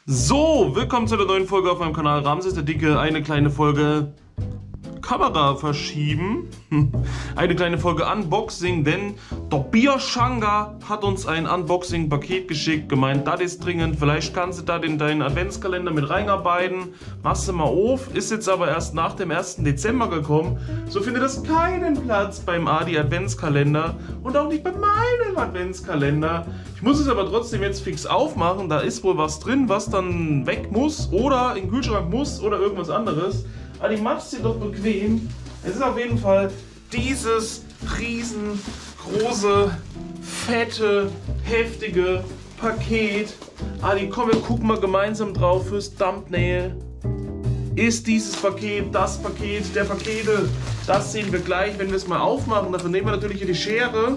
So, willkommen zu der neuen Folge auf meinem Kanal Ramses der Dicke. Eine kleine Folge Kamera verschieben. Eine kleine Folge Unboxing, denn der Bierschanga hat uns ein Unboxing-Paket geschickt. Gemeint, das ist dringend. Vielleicht kannst du da in deinen Adventskalender mit reinarbeiten. Machst du mal auf. Ist jetzt aber erst nach dem 1. Dezember gekommen. So findet es keinen Platz beim Adi Adventskalender und auch nicht bei meinem Adventskalender. Ich muss es aber trotzdem jetzt fix aufmachen. Da ist wohl was drin, was dann weg muss oder in den Kühlschrank muss oder irgendwas anderes. Adi, mach's dir doch bequem. Es ist auf jeden Fall dieses riesengroße, fette, heftige Paket. Adi, komm, wir gucken mal gemeinsam drauf fürs Thumbnail. Ist dieses Paket das Paket der Pakete? Das sehen wir gleich, wenn wir es mal aufmachen. Dafür nehmen wir natürlich hier die Schere.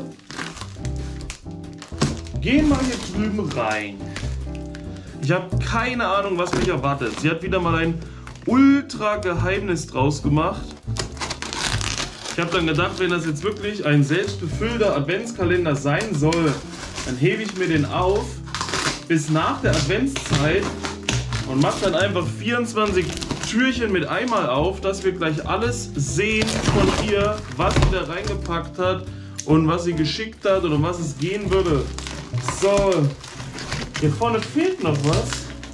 Gehen wir hier drüben rein. Ich habe keine Ahnung, was mich erwartet. Sie hat wieder mal ein Ultra-Geheimnis draus gemacht. Ich habe dann gedacht, wenn das jetzt wirklich ein selbstbefüllter Adventskalender sein soll, dann hebe ich mir den auf bis nach der Adventszeit und mache dann einfach 24 Türchen mit einmal auf, dass wir gleich alles sehen von ihr, was sie da reingepackt hat und was sie geschickt hat oder um was es gehen würde. So, hier vorne fehlt noch was.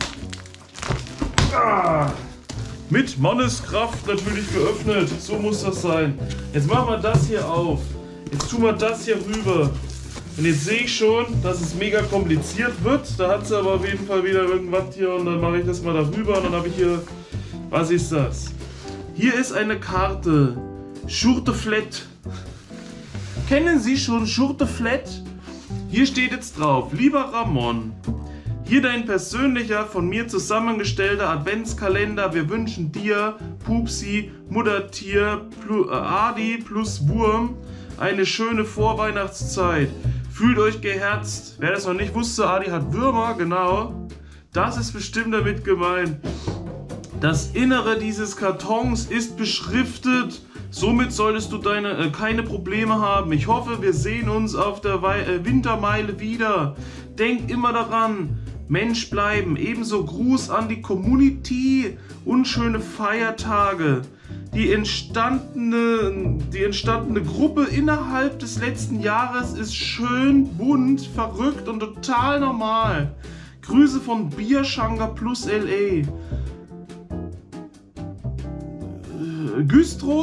Mit Manneskraft natürlich geöffnet. So muss das sein. Jetzt machen wir das hier auf. Jetzt tun wir das hier rüber. Und jetzt sehe ich schon, dass es mega kompliziert wird. Da hat sie aber auf jeden Fall wieder irgendwas hier. Und dann mache ich das mal darüber. Und dann habe ich hier... Was ist das? Hier ist eine Karte. Schurteflat. Kennen Sie schon Schurteflat? Hier steht jetzt drauf. Lieber Ramon. Hier dein persönlicher, von mir zusammengestellter Adventskalender. Wir wünschen dir, Pupsi, Muttertier, Adi plus Wurm, eine schöne Vorweihnachtszeit. Fühlt euch geherzt. Wer das noch nicht wusste, Adi hat Würmer, genau. Das ist bestimmt damit gemeint. Das Innere dieses Kartons ist beschriftet. Somit solltest du keine Probleme haben. Ich hoffe, wir sehen uns auf der Wintermeile wieder. Denk immer daran. Mensch bleiben, ebenso Gruß an die Community und schöne Feiertage. Die entstandene Gruppe innerhalb des letzten Jahres ist schön, bunt, verrückt und total normal. Grüße von Bierschanga plus LA. Güstrow,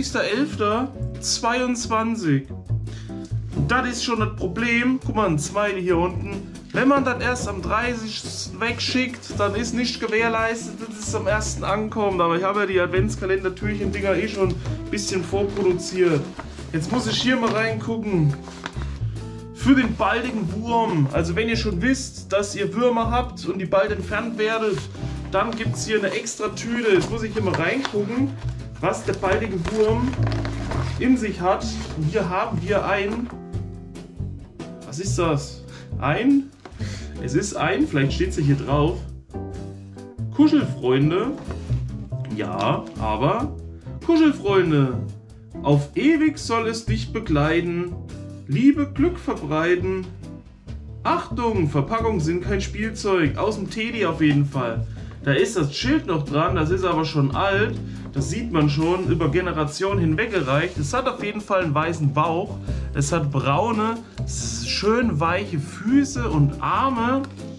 30.11.22. Das ist schon das Problem. Guck mal, ein Smiley hier unten. Wenn man das erst am 30. wegschickt, dann ist nicht gewährleistet, dass es am 1. ankommt. Aber ich habe ja die Adventskalender-Türchen-Dinger eh schon ein bisschen vorproduziert. Jetzt muss ich hier mal reingucken. Für den baldigen Wurm. Also wenn ihr schon wisst, dass ihr Würmer habt und die bald entfernt werdet, dann gibt es hier eine extra Tüte. Jetzt muss ich hier mal reingucken, was der baldige Wurm in sich hat. Und hier haben wir ein... Was ist das? Es ist vielleicht steht es hier drauf, Kuschelfreunde. Ja, aber Kuschelfreunde. Auf ewig soll es dich begleiten. Liebe, Glück verbreiten. Achtung, Verpackungen sind kein Spielzeug. Aus dem Teddy auf jeden Fall. Da ist das Schild noch dran, das ist aber schon alt. Das sieht man schon, über Generationen hinweggereicht. Es hat auf jeden Fall einen weißen Bauch. Es hat braune, schön weiche Füße und Arme.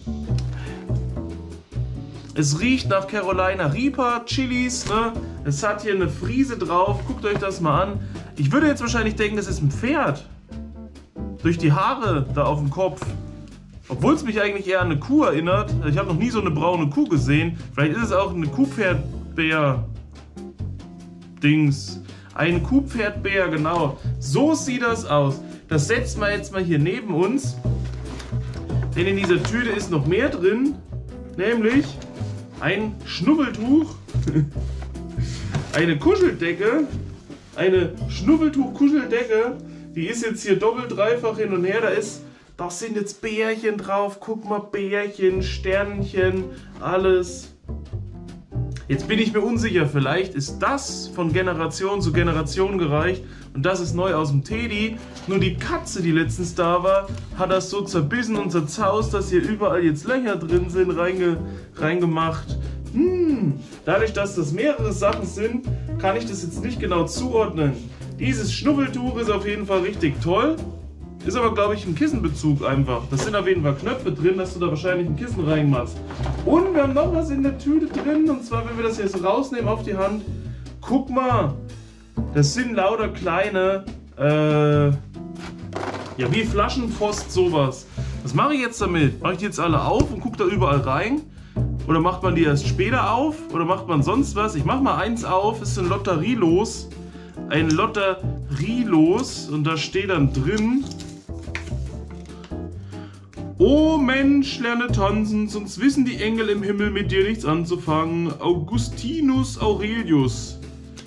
Es riecht nach Carolina Reaper, Chilis. Ne? Es hat hier eine Friese drauf. Guckt euch das mal an. Ich würde jetzt wahrscheinlich denken, das ist ein Pferd. Durch die Haare da auf dem Kopf. Obwohl es mich eigentlich eher an eine Kuh erinnert. Ich habe noch nie so eine braune Kuh gesehen. Vielleicht ist es auch eine Kuhpferdbär-Dings. Ein Kuhpferdbär, genau. So sieht das aus. Das setzen wir jetzt mal hier neben uns. Denn in dieser Tüte ist noch mehr drin. Nämlich ein Schnubbeltuch. Eine Kuscheldecke. Eine Schnubbeltuch-Kuscheldecke. Die ist jetzt hier doppelt, dreifach hin und her. Da sind jetzt Bärchen drauf. Guck mal, Bärchen, Sternchen, alles. Jetzt bin ich mir unsicher, vielleicht ist das von Generation zu Generation gereicht und das ist neu aus dem Teddy. Nur die Katze, die letztens da war, hat das so zerbissen und zerzaust, dass hier überall jetzt Löcher drin sind, reingemacht. Dadurch, dass das mehrere Sachen sind, kann ich das jetzt nicht genau zuordnen. Dieses Schnuffeltuch ist auf jeden Fall richtig toll. Ist aber, glaube ich, ein Kissenbezug einfach. Das sind auf jeden Fall Knöpfe drin, dass du da wahrscheinlich ein Kissen reinmachst. Und wir haben noch was in der Tüte drin. Und zwar, wenn wir das jetzt rausnehmen auf die Hand. Guck mal. Das sind lauter kleine, ja, wie Flaschenpost, sowas. Was mache ich jetzt damit? Mache ich die jetzt alle auf und gucke da überall rein? Oder macht man die erst später auf? Oder macht man sonst was? Ich mache mal eins auf. Das ist ein Lotterielos. Ein Lotterielos. Und da steht dann drin: Oh Mensch, lerne tanzen, sonst wissen die Engel im Himmel mit dir nichts anzufangen. Augustinus Aurelius.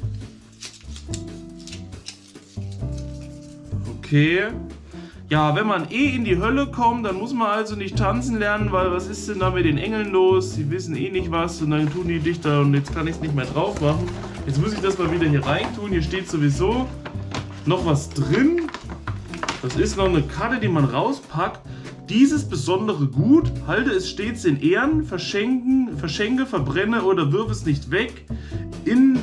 Okay. Ja, wenn man in die Hölle kommt, dann muss man also nicht tanzen lernen, weil was ist denn da mit den Engeln los? Die wissen nicht was und dann tun die dich da und jetzt kann ich es nicht mehr drauf machen. Jetzt muss ich das mal wieder hier rein tun. Hier steht sowieso noch was drin. Das ist noch eine Karte, die man rauspackt. Dieses besondere Gut, halte es stets in Ehren, verschenke, verbrenne oder wirf es nicht weg. In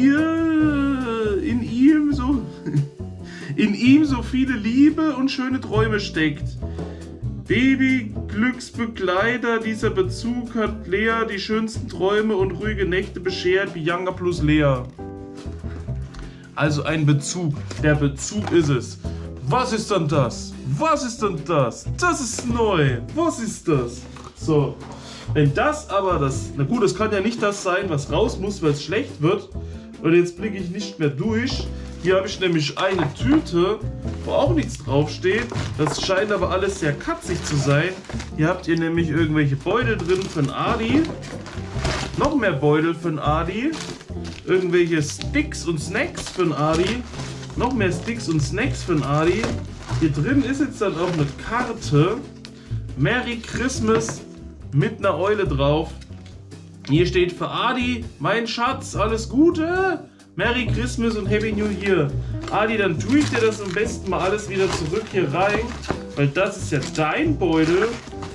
ihm so viele Liebe und schöne Träume steckt. Baby, Glücksbegleiter, dieser Bezug hat Lea die schönsten Träume und ruhige Nächte beschert, Bianca plus Lea. Also ein Bezug, der Bezug ist es. Was ist dann das? Was ist denn das? Das ist neu. Was ist das? So, wenn das aber das... Na gut, das kann ja nicht das sein, was raus muss, weil es schlecht wird. Und jetzt blicke ich nicht mehr durch. Hier habe ich nämlich eine Tüte, wo auch nichts draufsteht. Das scheint aber alles sehr katzig zu sein. Hier habt ihr nämlich irgendwelche Beutel drin für den Adi. Noch mehr Beutel für den Adi. Irgendwelche Sticks und Snacks für den Adi. Noch mehr Sticks und Snacks für den Adi. Hier drin ist jetzt dann auch eine Karte. Merry Christmas mit einer Eule drauf. Hier steht für Adi, mein Schatz, alles Gute. Merry Christmas und Happy New Year. Adi, dann tue ich dir das am besten mal alles wieder zurück hier rein. Weil das ist ja dein Beutel.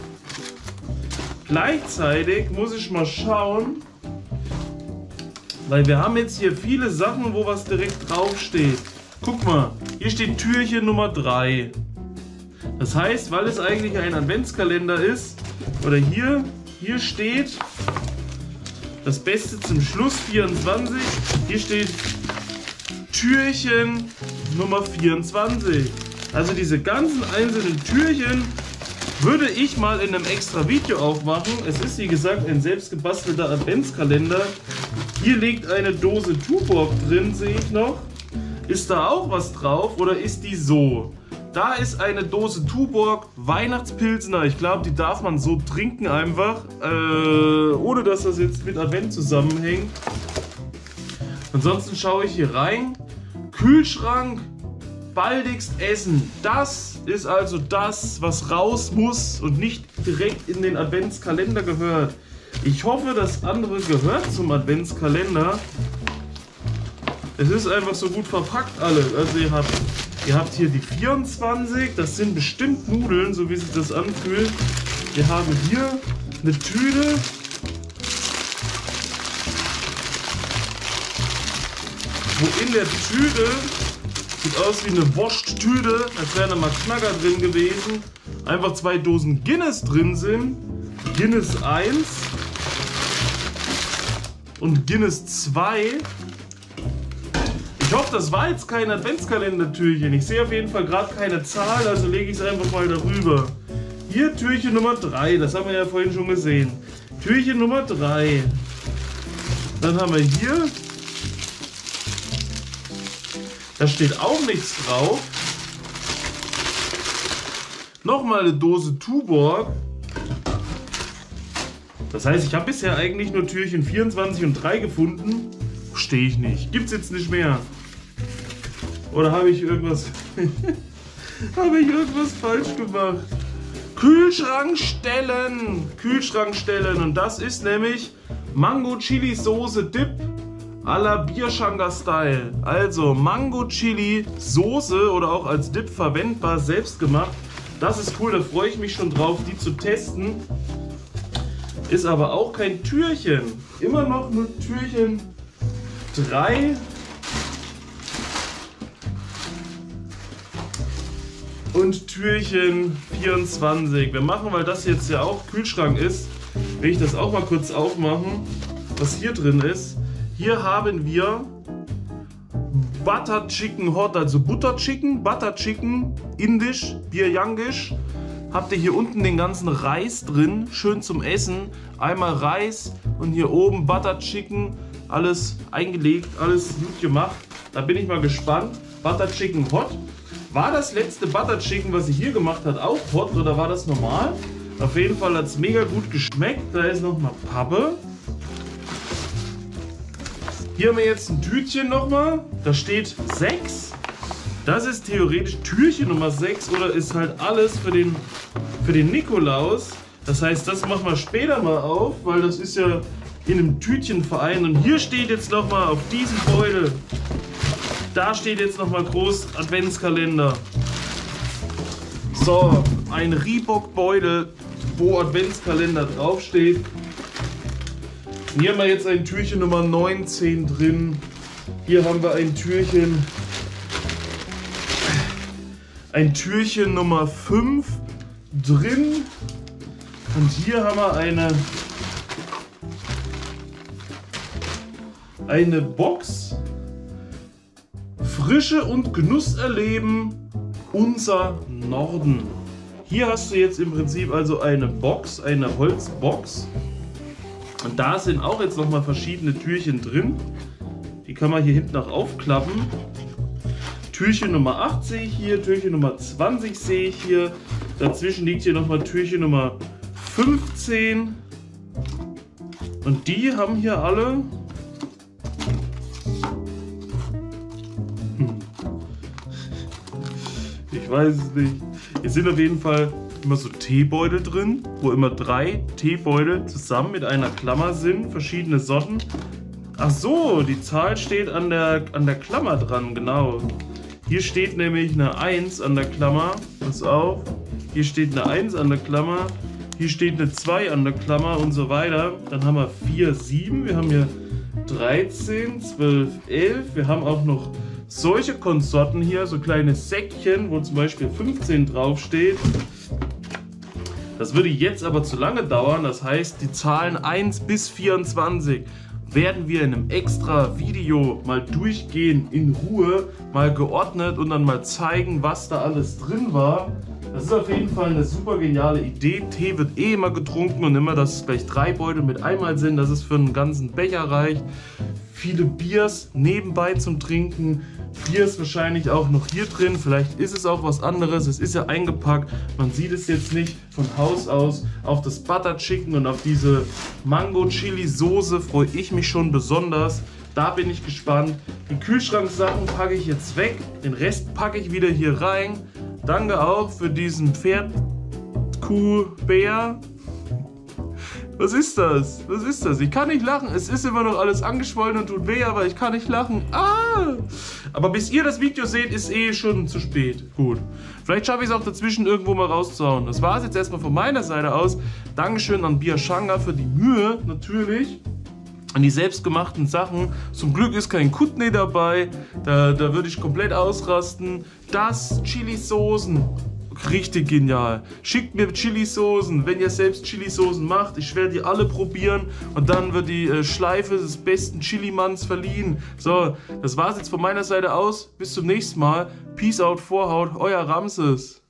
Gleichzeitig muss ich mal schauen. Weil wir haben jetzt hier viele Sachen, wo was direkt draufsteht. Guck mal, hier steht Türchen Nummer 3. Das heißt, weil es eigentlich ein Adventskalender ist, oder hier steht das Beste zum Schluss 24. Hier steht Türchen Nummer 24. Also diese ganzen einzelnen Türchen würde ich mal in einem extra Video aufmachen. Es ist wie gesagt ein selbstgebastelter Adventskalender. Hier liegt eine Dose Tuborg drin, sehe ich noch. Ist da auch was drauf oder ist die so? Da ist eine Dose Tuborg Weihnachtspilsner. Ich glaube, die darf man so trinken einfach, ohne dass das jetzt mit Advent zusammenhängt. Ansonsten schaue ich hier rein. Kühlschrank, baldigst essen. Das ist also das, was raus muss und nicht direkt in den Adventskalender gehört. Ich hoffe, das andere gehört zum Adventskalender. Es ist einfach so gut verpackt alles. Also ihr habt hier die 24, das sind bestimmt Nudeln, so wie sich das anfühlt. Wir haben hier eine Tüte. Wo in der Tüte, sieht aus wie eine Wurst-Tüte, als wären da mal Knacker drin gewesen. Einfach 2 Dosen Guinness drin sind. Guinness 1 und Guinness 2. Ich hoffe, das war jetzt kein Adventskalender-Türchen. Ich sehe auf jeden Fall gerade keine Zahl, also lege ich es einfach mal darüber. Hier Türchen Nummer 3, das haben wir ja vorhin schon gesehen. Türchen Nummer 3. Dann haben wir hier, da steht auch nichts drauf. Nochmal eine Dose Tuborg. Das heißt, ich habe bisher eigentlich nur Türchen 24 und 3 gefunden. Verstehe ich nicht. Gibt's jetzt nicht mehr. Oder habe ich irgendwas falsch gemacht? Kühlschrank stellen. Und das ist nämlich Mango Chili Soße Dip à la Bierschanker Style. Also Mango Chili Soße oder auch als Dip verwendbar, selbst gemacht. Das ist cool, da freue ich mich schon drauf, die zu testen. Ist aber auch kein Türchen. Immer noch nur Türchen 3. Und Türchen 24. Wir machen, weil das jetzt ja auch Kühlschrank ist, will ich das auch mal kurz aufmachen, was hier drin ist. Hier haben wir Butter Chicken Hot, also Butter Chicken, Indisch, Biryangisch. Habt ihr hier unten den ganzen Reis drin, schön zum Essen. Einmal Reis und hier oben Butter Chicken, alles eingelegt, alles gut gemacht. Da bin ich mal gespannt. Butter Chicken Hot. War das letzte Butter Chicken, was sie hier gemacht hat, auch hot oder war das normal? Auf jeden Fall hat es mega gut geschmeckt. Da ist nochmal Pappe. Hier haben wir jetzt ein Tütchen nochmal. Da steht 6. Das ist theoretisch Türchen Nummer 6 oder ist halt alles für den Nikolaus. Das heißt, das machen wir später mal auf, weil das ist ja in einem Tütchenverein. Und hier steht jetzt nochmal auf diesem Beutel, da steht jetzt nochmal groß Adventskalender. So, ein Reebok-Beutel, wo Adventskalender draufsteht. Und hier haben wir jetzt ein Türchen Nummer 19 drin. Hier haben wir ein Türchen Nummer 5 drin. Und hier haben wir eine Box. Frische und Genuss erleben, unser Norden. Hier hast du jetzt im Prinzip also eine Box, eine Holzbox. Und da sind auch jetzt nochmal verschiedene Türchen drin. Die kann man hier hinten auch aufklappen. Türchen Nummer 8 sehe ich hier, Türchen Nummer 20 sehe ich hier. Dazwischen liegt hier nochmal Türchen Nummer 15. Und die haben hier alle ich weiß es nicht. Hier sind auf jeden Fall immer so Teebeutel drin, wo immer 3 Teebeutel zusammen mit einer Klammer sind, verschiedene Sorten. Ach so, die Zahl steht an der Klammer dran, genau. Hier steht nämlich eine 1 an der Klammer, pass auf. Hier steht eine 1 an der Klammer, hier steht eine 2 an der Klammer und so weiter. Dann haben wir 4, 7, wir haben hier 13, 12, 11, wir haben auch noch solche Konsorten hier, so kleine Säckchen, wo zum Beispiel 15 draufsteht. Das würde jetzt aber zu lange dauern, das heißt die Zahlen 1 bis 24 werden wir in einem extra Video mal durchgehen, in Ruhe, mal geordnet und dann mal zeigen, was da alles drin war. Das ist auf jeden Fall eine super geniale Idee. Tee wird eh immer getrunken und immer, dass es gleich 3 Beutel mit einmal sind, das ist für einen ganzen Becher reicht. Viele Biers nebenbei zum Trinken. Bier ist wahrscheinlich auch noch hier drin, vielleicht ist es auch was anderes, es ist ja eingepackt, man sieht es jetzt nicht von Haus aus. Auf das Butter Chicken und auf diese Mango Chili Soße freue ich mich schon besonders. Da bin ich gespannt. Die Kühlschranksachen packe ich jetzt weg, den Rest packe ich wieder hier rein. Danke auch für diesen Pferd, Kuh, Bär. Was ist das? Was ist das? Ich kann nicht lachen. Es ist immer noch alles angeschwollen und tut weh, aber ich kann nicht lachen. Ah! Aber bis ihr das Video seht, ist eh schon zu spät. Gut. Vielleicht schaffe ich es auch dazwischen irgendwo mal rauszuhauen. Das war es jetzt erstmal von meiner Seite aus. Dankeschön an Bierschanker für die Mühe, natürlich. An die selbstgemachten Sachen. Zum Glück ist kein Kutney dabei. Da würde ich komplett ausrasten. Das Chili-Soßen. Richtig genial. Schickt mir Chili-Soßen, wenn ihr selbst Chili-Soßen macht. Ich werde die alle probieren und dann wird die Schleife des besten Chili-Manns verliehen. So, das war's jetzt von meiner Seite aus. Bis zum nächsten Mal. Peace out, Vorhaut, euer Ramses.